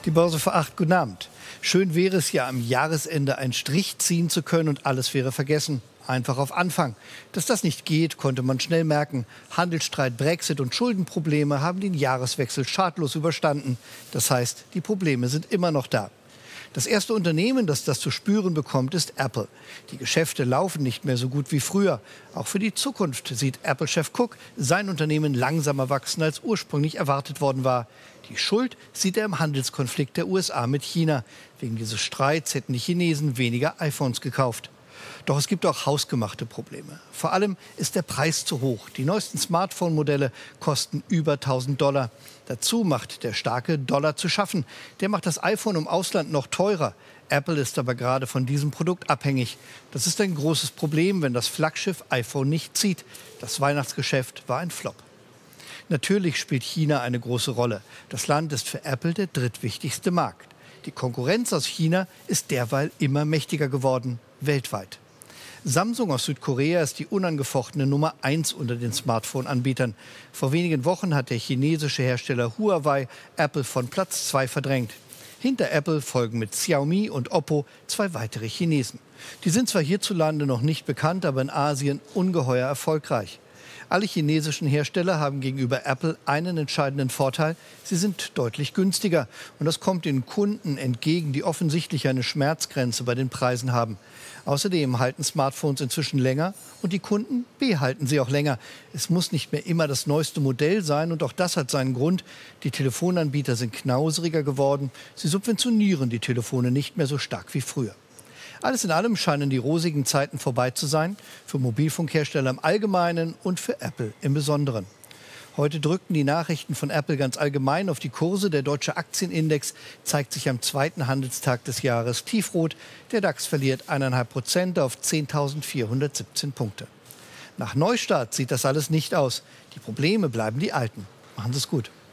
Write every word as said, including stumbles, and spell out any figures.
Die Börse vor acht, guten Abend. Schön wäre es ja, am Jahresende einen Strich ziehen zu können und alles wäre vergessen. Einfach auf Anfang. Dass das nicht geht, konnte man schnell merken. Handelsstreit, Brexit und Schuldenprobleme haben den Jahreswechsel schadlos überstanden. Das heißt, die Probleme sind immer noch da. Das erste Unternehmen, das das zu spüren bekommt, ist Apple. Die Geschäfte laufen nicht mehr so gut wie früher. Auch für die Zukunft sieht Apple-Chef Cook sein Unternehmen langsamer wachsen, als ursprünglich erwartet worden war. Die Schuld sieht er im Handelskonflikt der U S A mit China. Wegen dieses Streits hätten die Chinesen weniger iPhones gekauft. Doch es gibt auch hausgemachte Probleme. Vor allem ist der Preis zu hoch. Die neuesten Smartphone-Modelle kosten über tausend Dollar. Dazu macht der starke Dollar zu schaffen. Der macht das iPhone im Ausland noch teurer. Apple ist aber gerade von diesem Produkt abhängig. Das ist ein großes Problem, wenn das Flaggschiff iPhone nicht zieht. Das Weihnachtsgeschäft war ein Flop. Natürlich spielt China eine große Rolle. Das Land ist für Apple der drittwichtigste Markt. Die Konkurrenz aus China ist derweil immer mächtiger geworden, weltweit. Samsung aus Südkorea ist die unangefochtene Nummer eins unter den Smartphone-Anbietern. Vor wenigen Wochen hat der chinesische Hersteller Huawei Apple von Platz zwei verdrängt. Hinter Apple folgen mit Xiaomi und Oppo zwei weitere Chinesen. Die sind zwar hierzulande noch nicht bekannt, aber in Asien ungeheuer erfolgreich. Alle chinesischen Hersteller haben gegenüber Apple einen entscheidenden Vorteil: Sie sind deutlich günstiger. Und das kommt den Kunden entgegen, die offensichtlich eine Schmerzgrenze bei den Preisen haben. Außerdem halten Smartphones inzwischen länger und die Kunden behalten sie auch länger. Es muss nicht mehr immer das neueste Modell sein und auch das hat seinen Grund. Die Telefonanbieter sind knauseriger geworden. Sie subventionieren die Telefone nicht mehr so stark wie früher. Alles in allem scheinen die rosigen Zeiten vorbei zu sein, für Mobilfunkhersteller im Allgemeinen und für Apple im Besonderen. Heute drückten die Nachrichten von Apple ganz allgemein auf die Kurse. Der deutsche Aktienindex zeigt sich am zweiten Handelstag des Jahres tiefrot. Der DAX verliert eineinhalb Prozent auf zehntausendvierhundertsiebzehn Punkte. Nach Neustart sieht das alles nicht aus. Die Probleme bleiben die alten. Machen Sie es gut.